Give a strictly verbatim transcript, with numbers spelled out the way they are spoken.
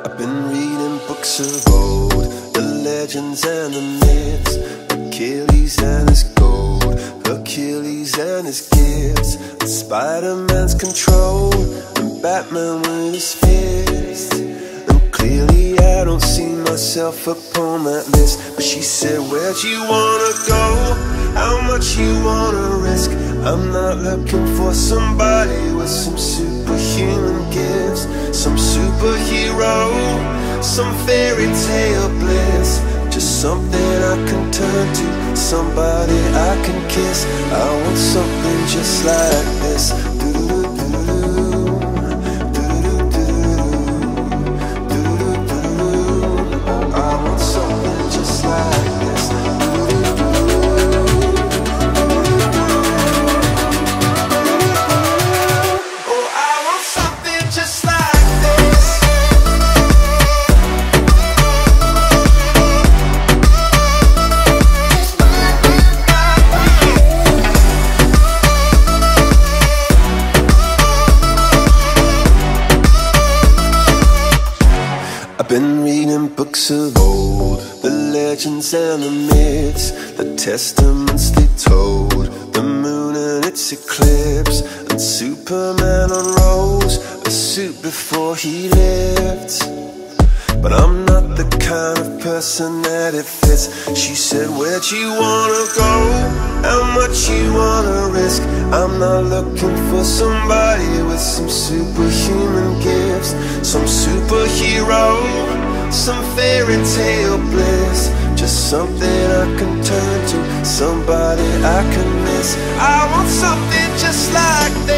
I've been reading books of old, the legends and the myths, Achilles and his gold, Achilles and his gifts, and Spider-Man's control, and Batman with his fist. And clearly I don't see myself upon that list. But she said, where'd you wanna go? How much you wanna risk? I'm not looking for somebody with some superhuman gifts, some superhero, some fairy tale bliss. Just something I can turn to, somebody I can kiss. I want something just like this. I want something just like this. Oh, I want something just like this. I've been reading books of old, the legends and the myths, the testaments they told, the moon and its eclipse, and Superman unrolls a suit before he lived. But I'm not the kind of person that it fits. She said, where'd you wanna go? How much you wanna risk? I'm not looking for somebody with some superhuman gifts, some superhero, some fairy tale bliss. Just something I can turn to, somebody I can miss. I want something just like that.